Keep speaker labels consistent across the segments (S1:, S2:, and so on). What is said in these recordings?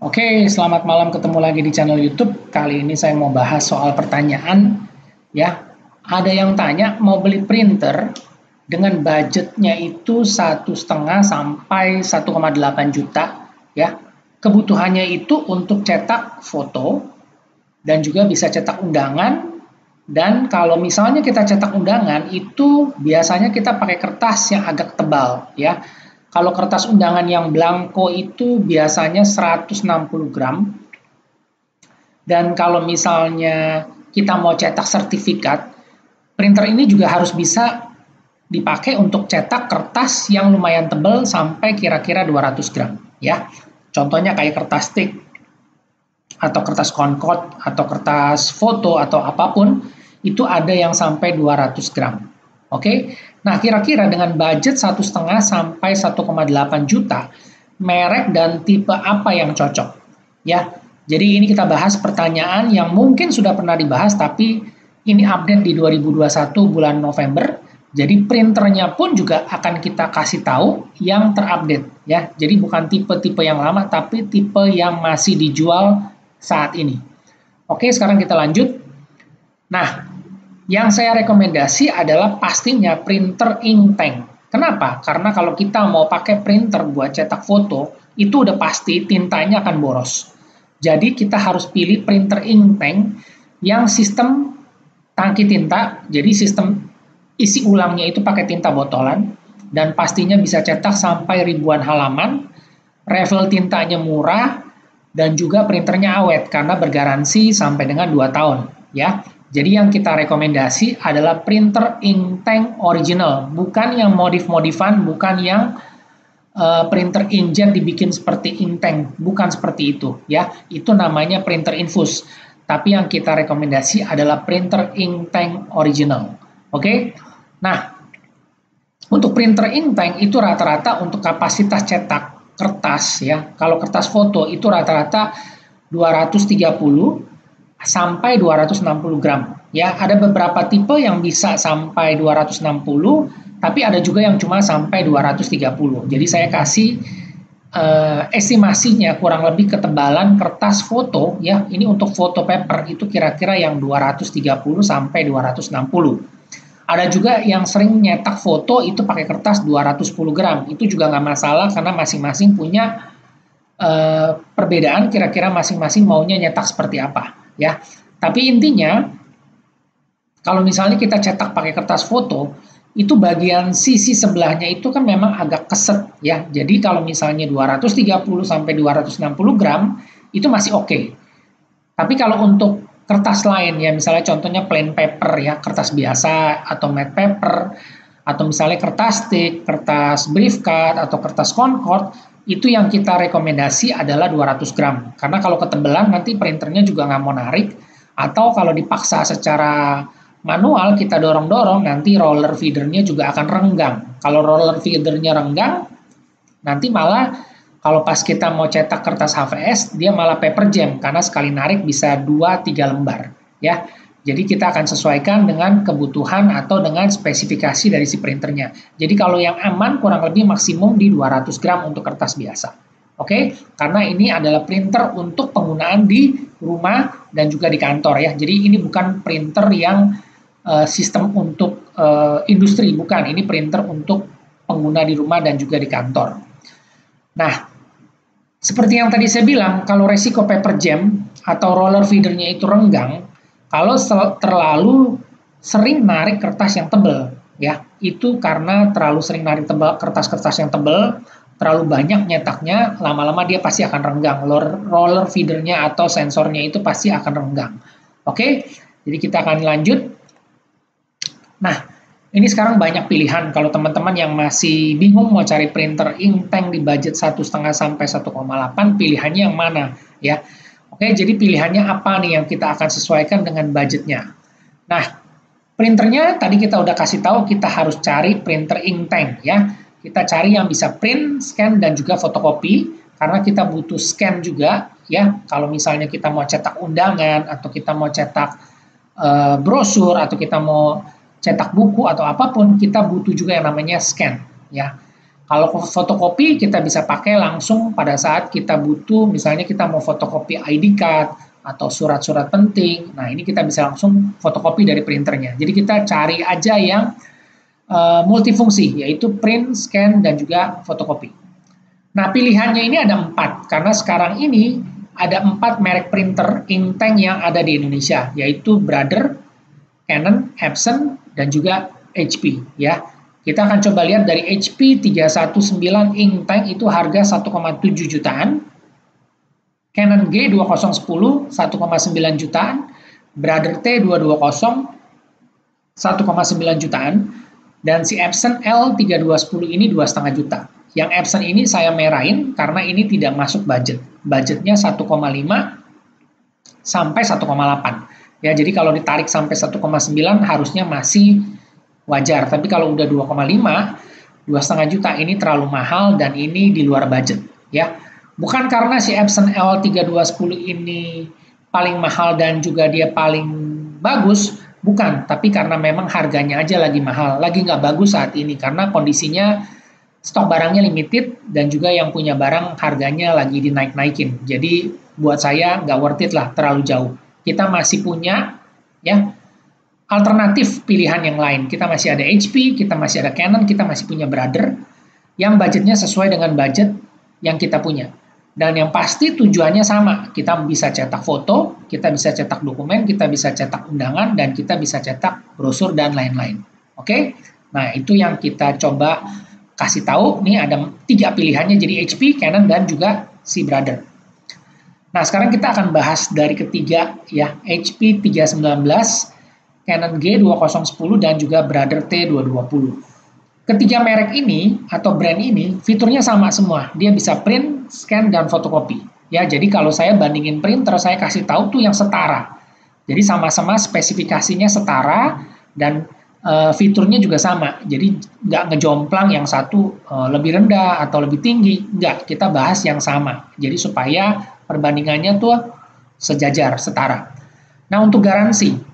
S1: Oke, selamat malam, ketemu lagi di channel YouTube. Kali ini saya mau bahas soal pertanyaan ya. Ada yang tanya mau beli printer dengan budgetnya itu 1,5 sampai 1,8 juta ya. Kebutuhannya itu untuk cetak foto dan juga bisa cetak undangan. Dan kalau misalnya kita cetak undangan itu biasanya kita pakai kertas yang agak tebal ya. Kalau kertas undangan yang blanko itu biasanya 160 gram. Dan kalau misalnya kita mau cetak sertifikat, printer ini juga harus bisa dipakai untuk cetak kertas yang lumayan tebal sampai kira-kira 200 gram. Ya. Contohnya kayak kertas stick, atau kertas Concord, atau kertas foto, atau apapun, itu ada yang sampai 200 gram. Oke, nah kira-kira dengan budget 1,5 sampai 1,8 juta, merek dan tipe apa yang cocok? Ya, jadi ini kita bahas pertanyaan yang mungkin sudah pernah dibahas, tapi ini update di 2021 bulan November. Jadi printernya pun juga akan kita kasih tahu yang terupdate. Ya, jadi bukan tipe-tipe yang lama, tapi tipe yang masih dijual saat ini. Oke, sekarang kita lanjut. Nah, yang saya rekomendasi adalah pastinya printer ink tank. Kenapa? Karena kalau kita mau pakai printer buat cetak foto, itu udah pasti tintanya akan boros. Jadi kita harus pilih printer ink tank yang sistem tangki tinta, jadi sistem isi ulangnya itu pakai tinta botolan, dan pastinya bisa cetak sampai ribuan halaman, refill tintanya murah, dan juga printernya awet karena bergaransi sampai dengan 2 tahun. Ya. Jadi yang kita rekomendasi adalah printer ink tank original, bukan yang modif-modifan, bukan yang printer inkjet dibikin seperti ink tank, bukan seperti itu ya. Itu namanya printer infus. Tapi yang kita rekomendasi adalah printer ink tank original. Oke? Nah, untuk printer ink tank itu rata-rata untuk kapasitas cetak kertas ya. Kalau kertas foto itu rata-rata 230 sampai 260 gram. Ya, ada beberapa tipe yang bisa sampai 260, tapi ada juga yang cuma sampai 230. Jadi saya kasih estimasinya kurang lebih ketebalan kertas foto ya. Ini untuk foto paper itu kira-kira yang 230 sampai 260. Ada juga yang sering nyetak foto itu pakai kertas 210 gram. Itu juga nggak masalah karena masing-masing punya perbedaan kira-kira masing-masing maunya nyetak seperti apa. Ya, tapi intinya kalau misalnya kita cetak pakai kertas foto, itu bagian sisi sebelahnya itu kan memang agak keset ya. Jadi kalau misalnya 230 sampai 260 gram itu masih oke. Tapi kalau untuk kertas lain ya, misalnya contohnya plain paper ya, kertas biasa atau matte paper, atau misalnya kertas stick, kertas brief card atau kertas Concord, itu yang kita rekomendasi adalah 200 gram. Karena kalau ketebelan nanti printernya juga nggak mau narik, atau kalau dipaksa secara manual kita dorong-dorong, nanti roller feedernya juga akan renggang. Kalau roller feedernya renggang, nanti malah kalau pas kita mau cetak kertas HVS, dia malah paper jam, karena sekali narik bisa 2-3 lembar. Ya. Jadi kita akan sesuaikan dengan kebutuhan atau dengan spesifikasi dari si printernya. Jadi kalau yang aman kurang lebih maksimum di 200 gram untuk kertas biasa. Oke, karena ini adalah printer untuk penggunaan di rumah dan juga di kantor ya. Jadi ini bukan printer yang sistem untuk industri, bukan. Ini printer untuk pengguna di rumah dan juga di kantor. Nah, seperti yang tadi saya bilang, kalau resiko paper jam atau roller feedernya itu renggang, kalau terlalu sering narik kertas yang tebal, ya itu karena terlalu sering narik kertas-kertas yang tebal, terlalu banyak nyetaknya, lama-lama dia pasti akan renggang. Roller feedernya atau sensornya itu pasti akan renggang. Oke, jadi kita akan lanjut. Nah, ini sekarang banyak pilihan. Kalau teman-teman yang masih bingung mau cari printer ink tank di budget 1,5 sampai 1,8, pilihannya yang mana, ya? Oke, jadi pilihannya apa nih yang kita akan sesuaikan dengan budgetnya. Nah, printernya tadi kita udah kasih tahu kita harus cari printer ink tank ya. Kita cari yang bisa print, scan, dan juga fotokopi. Karena kita butuh scan juga ya. Kalau misalnya kita mau cetak undangan, atau kita mau cetak brosur, atau kita mau cetak buku atau apapun, kita butuh juga yang namanya scan ya. Kalau fotokopi kita bisa pakai langsung pada saat kita butuh, misalnya kita mau fotokopi ID card atau surat-surat penting. Nah, ini kita bisa langsung fotokopi dari printernya. Jadi kita cari aja yang multifungsi, yaitu print, scan, dan juga fotokopi. Nah, pilihannya ini ada 4, karena sekarang ini ada 4 merek printer inktank yang ada di Indonesia, yaitu Brother, Canon, Epson, dan juga HP. Ya, kita akan coba lihat dari HP 319 inktank itu harga 1,7 jutaan, Canon G2010 1,9 jutaan, Brother T220 1,9 jutaan, dan si Epson L3210 ini 2,5 juta. Yang Epson ini saya merahin karena ini tidak masuk budget. Budgetnya 1,5 sampai 1,8. Ya, jadi kalau ditarik sampai 1,9 harusnya masih wajar. Tapi kalau udah 2,5, 2,5 juta ini terlalu mahal dan ini di luar budget. Ya, bukan karena si Epson L3210 ini paling mahal dan juga dia paling bagus, bukan, tapi karena memang harganya aja lagi mahal, lagi nggak bagus saat ini, karena kondisinya stok barangnya limited, dan juga yang punya barang harganya lagi dinaik-naikin. Jadi buat saya nggak worth it lah, terlalu jauh. Kita masih punya ya alternatif pilihan yang lain. Kita masih ada HP, kita masih ada Canon, kita masih punya Brother, yang budgetnya sesuai dengan budget yang kita punya. Dan yang pasti tujuannya sama, kita bisa cetak foto, kita bisa cetak dokumen, kita bisa cetak undangan, dan kita bisa cetak brosur dan lain-lain. Oke? Nah, itu yang kita coba kasih tahu. Nih ada 3 pilihannya, jadi HP, Canon, dan juga si Brother. Nah, sekarang kita akan bahas dari ketiga, ya, HP 319, Canon G2010, dan juga Brother T220. Ketiga merek ini atau brand ini fiturnya sama semua. Dia bisa print, scan, dan fotokopi. Ya, jadi kalau saya bandingin printer, saya kasih tahu tuh yang setara. Jadi sama-sama spesifikasinya setara dan fiturnya juga sama. Jadi nggak ngejomplang yang satu lebih rendah atau lebih tinggi. Nggak, kita bahas yang sama. Jadi supaya perbandingannya tuh sejajar, setara. Nah, untuk garansi.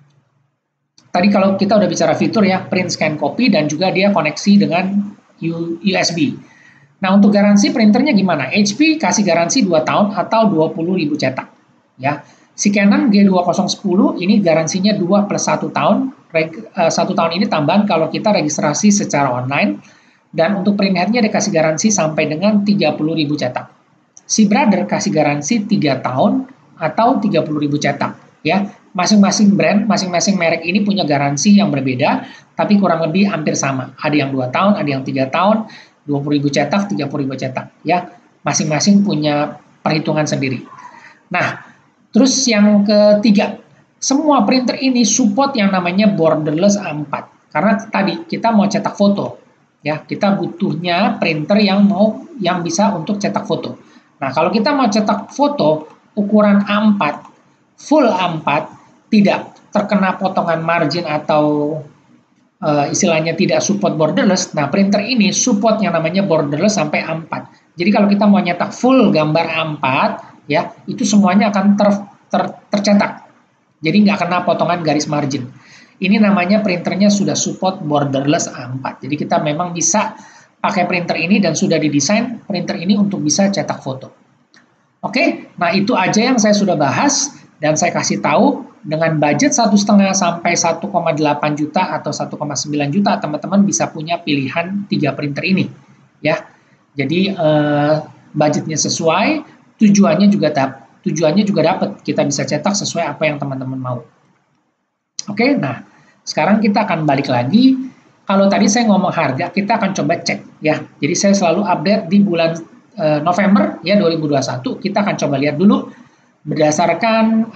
S1: Tadi kalau kita udah bicara fitur ya, print, scan, copy, dan juga dia koneksi dengan USB. Nah, untuk garansi printernya gimana? HP kasih garansi 2 tahun atau 20.000 cetak. Ya. Si Canon G2010 ini garansinya 2 plus 1 tahun. 1 tahun ini tambahan kalau kita registrasi secara online. Dan untuk print headnya dikasih garansi sampai dengan 30.000 cetak. Si Brother kasih garansi 3 tahun atau 30.000 cetak. Ya, masing-masing brand, masing-masing merek ini punya garansi yang berbeda, tapi kurang lebih hampir sama. Ada yang 2 tahun, ada yang 3 tahun, 20.000 cetak, 30.000 cetak. Ya, masing-masing punya perhitungan sendiri. Nah, terus yang ketiga, semua printer ini support yang namanya borderless A4. Karena tadi kita mau cetak foto, ya, kita butuhnya printer yang bisa untuk cetak foto. Nah, kalau kita mau cetak foto ukuran A4, full A4, tidak terkena potongan margin atau istilahnya tidak support borderless. Nah, printer ini support yang namanya borderless sampai A4. Jadi kalau kita mau nyetak full gambar A4, ya, itu semuanya akan tercetak. Jadi nggak kena potongan garis margin. Ini namanya printernya sudah support borderless A4. Jadi kita memang bisa pakai printer ini dan sudah didesain printer ini untuk bisa cetak foto. Oke, nah itu aja yang saya sudah bahas. Dan saya kasih tahu dengan budget 1,5 sampai 1,8 juta atau 1,9 juta teman-teman bisa punya pilihan 3 printer ini, ya. Jadi budgetnya sesuai, tujuannya juga dapat. Kita bisa cetak sesuai apa yang teman-teman mau. Oke, nah sekarang kita akan balik lagi. Kalau tadi saya ngomong harga, kita akan coba cek, ya. Jadi saya selalu update di bulan November ya 2021. Kita akan coba lihat dulu. Berdasarkan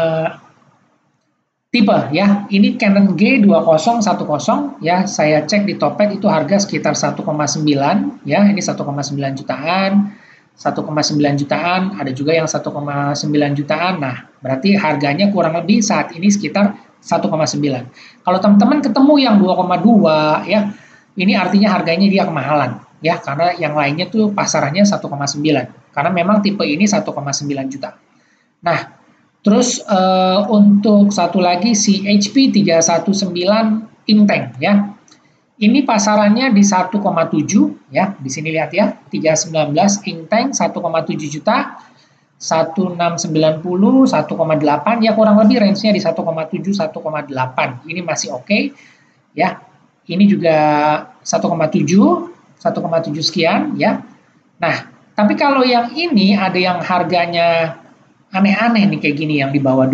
S1: tipe ya, ini Canon G2010 ya, saya cek di Topet itu harga sekitar 1,9 ya, ini 1,9 jutaan, 1,9 jutaan, ada juga yang 1,9 jutaan. Nah, berarti harganya kurang lebih saat ini sekitar 1,9. Kalau teman-teman ketemu yang 2,2 ya, ini artinya harganya dia kemahalan ya, karena yang lainnya tuh pasarannya 1,9. Karena memang tipe ini 1,9 juta. Nah, terus untuk satu lagi si HP 319 inktank ya. Ini pasarannya di 1,7 ya. Di sini lihat ya, 319 ink tank 1,7 juta, 1690, 1,8 ya, kurang lebih range-nya di 1,7 1,8. Ini masih oke ya. Ini juga 1,7 sekian ya. Nah, tapi kalau yang ini ada yang harganya aneh-aneh nih kayak gini, yang di bawah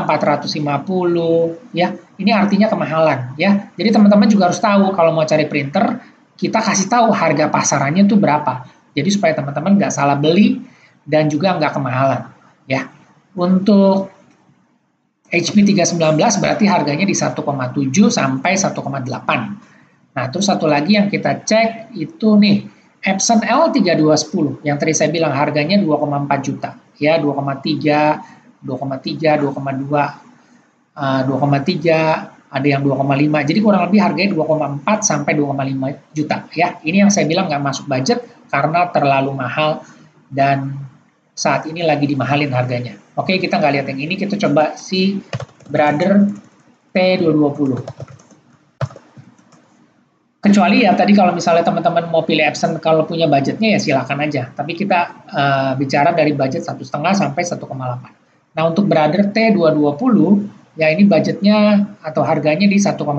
S1: 2.450 ya. Ini artinya kemahalan ya. Jadi teman-teman juga harus tahu kalau mau cari printer, kita kasih tahu harga pasarannya tuh berapa. Jadi supaya teman-teman nggak salah beli dan juga nggak kemahalan ya. Untuk HP 319 berarti harganya di 1,7 sampai 1,8. Nah, terus satu lagi yang kita cek itu nih, Epson L3210 yang tadi saya bilang harganya 2,4 juta ya, 2,3, 2,3, 2,2, 2,3, ada yang 2,5. Jadi kurang lebih harganya 2,4 sampai 2,5 juta ya. Ini yang saya bilang nggak masuk budget karena terlalu mahal dan saat ini lagi dimahalin harganya. Oke, kita nggak lihat yang ini, kita coba si Brother T220. Kecuali ya tadi kalau misalnya teman-teman mau pilih Epson kalau punya budgetnya ya silakan aja. Tapi kita bicara dari budget 1,5 sampai 1,8. Nah, untuk Brother T220 ya ini budgetnya atau harganya di 1,9,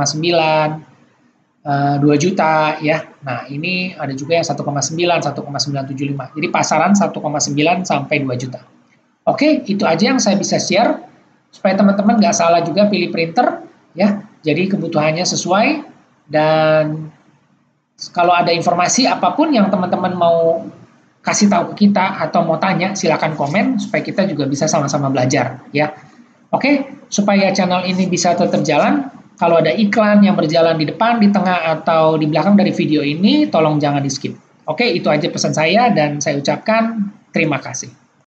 S1: 2 juta ya. Nah, ini ada juga yang 1,9, 1,975. Jadi pasaran 1,9 sampai 2 juta. Oke, itu aja yang saya bisa share supaya teman-teman nggak salah juga pilih printer ya. Jadi kebutuhannya sesuai, dan kalau ada informasi apapun yang teman-teman mau kasih tahu ke kita atau mau tanya, silakan komen supaya kita juga bisa sama-sama belajar ya. Oke, supaya channel ini bisa tetap jalan, kalau ada iklan yang berjalan di depan, di tengah, atau di belakang dari video ini, tolong jangan di skip. Oke, itu aja pesan saya dan saya ucapkan terima kasih.